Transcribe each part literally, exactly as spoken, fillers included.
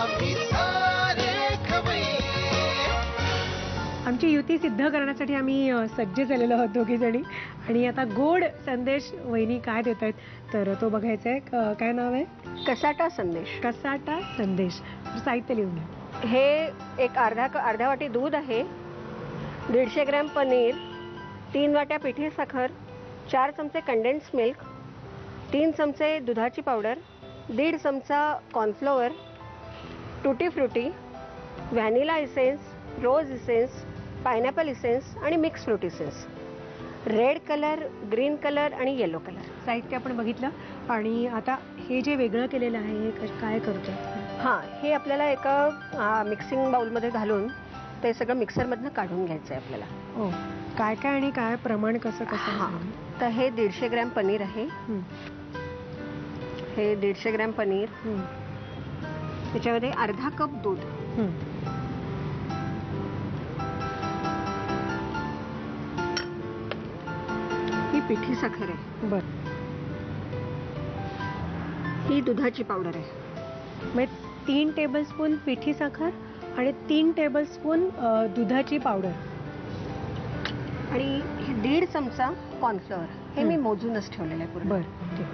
आमची युती सिद्ध करण्यासाठी आम्ही सज्ज झालेलो आहोत दोघी जणी आणि आता गोड संदेश वहिनी काय देत आहेत तर तो बघायचा आहे. काय नाव आहे? कसाटा संदेश. कसाटा संदेश. साहित्य लिहून घ्या. हे एक अर्धा अर्धा वाटी दूध आहे, दीडशे ग्रॅम पनीर, तीन वाट्या पिठी साखर, चार चमचे कंडेन्स मिल्क, तीन चमचे दुधाची पावडर, दीड चमचा cornflour, tutti frutti, vanilla essence, rose essence, pineapple essence आणि mix fruit essence, red colour, green colour आणि येलो कलर. साहित्य आपण बघितलं आणि आता हे जे वेगळं केलेलं आहे हे काय करतो? हां, हे आपल्याला एका मिक्सिंग बाउलमध्ये घालून ते सगळं मिक्सरमधनं काढून घ्यायचं आहे आपल्याला. हो. काय काय आणि काय प्रमाण कसं कसं? हां, तर हे दीडशे ग्रॅम पनीर आहे. हे दीडशे ग्रॅम पनीर, त्याच्यामध्ये अर्धा कप दूध, ही पिठी साखर आहे, बर, ही दुधाची पावडर आहे. म्हणजे तीन टेबलस्पून पिठी साखर आणि तीन टेबलस्पून दुधाची पावडर आणि हे दीड चमचा कॉर्नफ्लोअर. हे मी मोजूनच ठेवलेलं आहे पूर्ण. बर.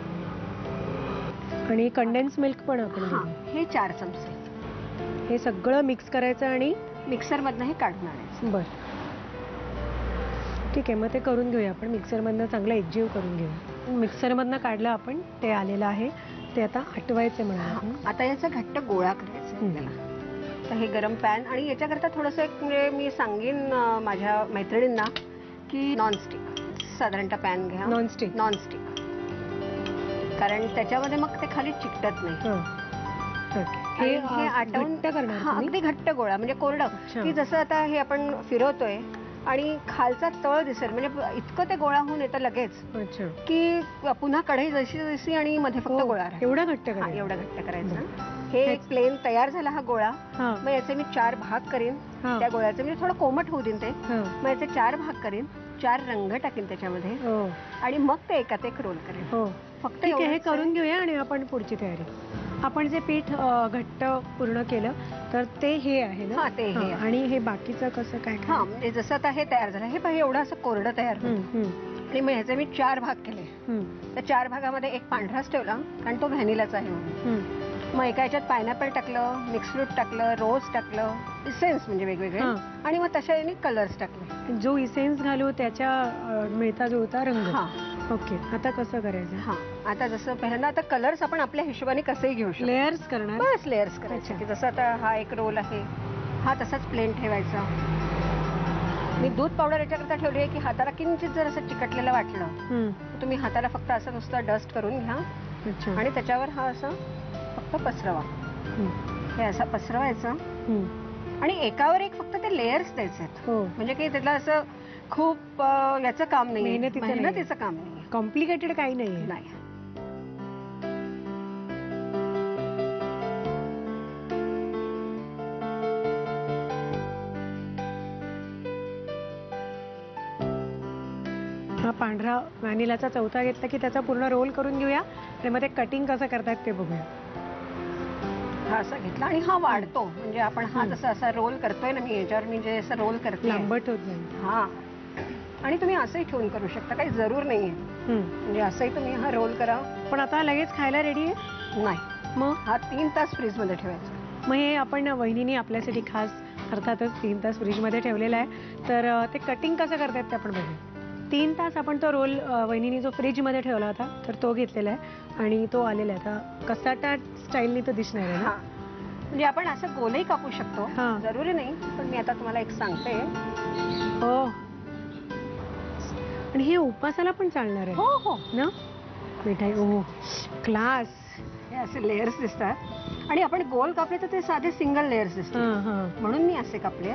आणि कंडेन्स मिल्क पण आपण हे चार चमचे. हे सगळं मिक्स करायचं आणि मिक्सरमधनं हे काढून आणायचं. बर, ठीक आहे. मग ते करून घेऊया आपण. मिक्सरमधनं चांगलं एकजीव करून घेऊया. मिक्सरमधनं काढलं आपण, ते आलेलं आहे. ते आता हटवायचं म्हणून आता याचा घट्ट गोळा करायचा आपल्याला. तर हे गरम पॅन आणि याच्याकरता थोडंसं एक म्हणजे मी सांगेन माझ्या मैत्रिणींना की नॉनस्टिक साधारणतः पॅन घ्या. नॉनस्टिक नॉनस्टिक कारण त्याच्यामध्ये मग ते खाली चिकटत नाही. हे आटवून करणार अगदी घट्ट गोळा म्हणजे कोरडं, की जसं आता हे आपण फिरवतोय आणि खालचा तळ दिसेल म्हणजे इतकं ते गोळा होऊन येतं लगेच की पुन्हा कढई जशी जशी आणि मध्ये फक्त गोळा. एवढा घट्ट करा. एवढा घट्ट करायचं. हे एक प्लेन तयार झाला हा गोळा. मग याचे मी चार भाग करीन. त्या गोळ्याचे म्हणजे थोडं कोमट होऊ देईन ते. मग याचे चार भाग करीन, चार रंग टाकीन त्याच्यामध्ये आणि मग ते एकात एक रोल करेन. फक्त हे करून घेऊया आणि आपण पुढची तयारी. आपण जे पीठ घट्ट पूर्ण केलं तर ते हे आहे ना? ते हे. आणि हे बाकीचं कसं काय? हा, म्हणजे जसं आता हे तयार झालं, हे पाहिजे एवढं असं कोरडं तयार होतं. आणि मग ह्याचे मी चार भाग केले. त्या चार भागामध्ये एक पांढराच ठेवला कारण तो व्हॅनिलाचा आहे म्हणून. मग एका ह्याच्यात पायनॅपल टाकलं, मिक्स फ्रूट टाकलं, रोज टाकलं, इसेन्स म्हणजे वेगवेगळे, आणि मग तशा याने कलर्स टाकले. जो इसेन्स घालू त्याच्या मिळता जुळता रंग. ओके. आता कसं करायचं? हा, आता जसं पहिल्यांदा आता कलर्स आपण आपल्या हिशोबाने कसेही घेऊ शकतो. लेयर्स करणार. बस लेयर्स करायचे. की जसं आता हा एक रोल आहे, हा तसाच प्लेन ठेवायचा. मी दूध पावडर याच्याकरता ठेवली आहे की हाताला किंचित जर असं चिकटलेलं वाटलं तुम्ही हाताला फक्त असं नुसतं डस्ट करून घ्या आणि त्याच्यावर हा असं फक्त पसरवा. हे असं पसरवायचं आणि एकावर एक फक्त ते लेयर्स द्यायचे आहेत. म्हणजे की त्याला असं खूप याचं काम नाही, मेहनतीचं काम नाही, कॉम्प्लिकेटेड काही नाही. नाही. हा पांढरा व्हॅनिलाचा चौथा घेतला की त्याचा पूर्ण रोल करून घेऊया आणि मग ते कटिंग कसं करतात ते बघूया. हा असा घेतला आणि हा वाढतो म्हणजे आपण हा जसा असा रोल करतोय ना, मी याच्यावर मी जे असं रोल करते लांबट होत जाईल. हा, आणि तुम्ही असंही ठेवून करू शकता, काही जरूर नाहीये. म्हणजे असंही तुम्ही हा रोल करा. पण आता लगेच खायला रेडी आहे? नाही. मग हा तीन तास फ्रीज मध्ये ठेवायचा. मग हे आपण वहिनीने आपल्यासाठी खास अर्थातच तीन तास फ्रीज मध्ये ठेवलेला आहे. तर ते कटिंग कसं करतात ते आपण बघूया. तीन तास आपण तो रोल वहिनीने जो फ्रीज मध्ये ठेवला होता तर तो घेतलेला आहे आणि तो आलेला आहे. आता कसाटा स्टाईलनी तो दिसणार आहे ना? म्हणजे आपण असं गोलही कापू शकतो, जरुरी नाही. पण मी आता तुम्हाला एक सांगते. हो, आणि हे उपासाला पण चालणार आहे. हो हो ना. मिठाई. ओ क्लास. हे असे लेयर्स दिसतात आणि आपण गोल कापले तर ते साधे सिंगल लेयर्स दिसतात, म्हणून मी असे कापले.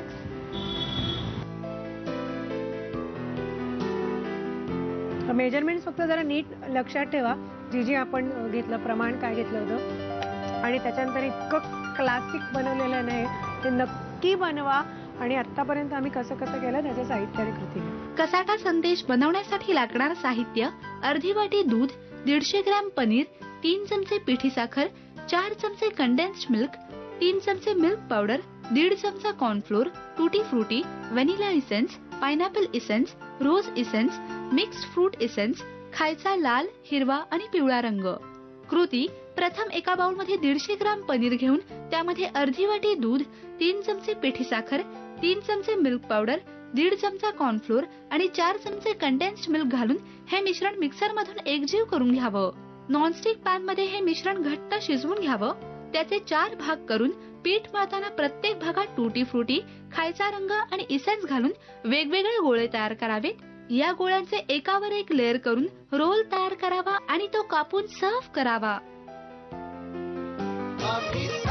मेजरमेंट फक्त जरा नीट लक्षात ठेवा, जी जी आपण घेतलं प्रमाण काय घेतलं होतं आणि त्याच्यानंतर इतकं क्लासिक बनवलेलं नाही ते नक्की बनवा. आणि आतापर्यंत आम्ही कसं कसं केलं त्याचं साहित्य आणि कृती. कसाटा संदेश बनवण्यासाठी लागणार साहित्य: अर्धी वाटी दूध, दीडशे ग्रॅम पनीर, तीन चमचे पिठी साखर, चार चमचे कंडेन्स्ड मिल्क, तीन चमचे मिल्क पावडर, दीड चमचा cornflour, tutti frutti, vanilla essence, pineapple essence, rose essence, mixed fruit essence, खायचा लाल, हिरवा आणि पिवळा रंग. कृती: प्रथम एका बाउल मध्ये दीडशे ग्राम पनीर घेऊन त्यामध्ये अर्धी वाटी दूध, तीन चमचे पिठी साखर, तीन चमचे मिल्क पावडर, दीड चमचा कॉर्नफ्लोर आणि चार चमचे कंडेन्स्ड मिल्क घालून हे मिश्रण मिक्सर मधून एकजीव करून घ्यावं. नॉनस्टिक पॅन मध्ये हे मिश्रण घट्ट शिजवून घ्यावं. त्याचे चार भाग करून पीठ मळताना प्रत्येक भागात टूटी फ्रुटी, खायचा रंग आणि इसेन्स घालून वेगवेगळे गोळे तयार करावेत. या गोळ्यांचे एकावर एक लेअर करून रोल तयार करावा आणि तो कापून सर्व्ह करावा.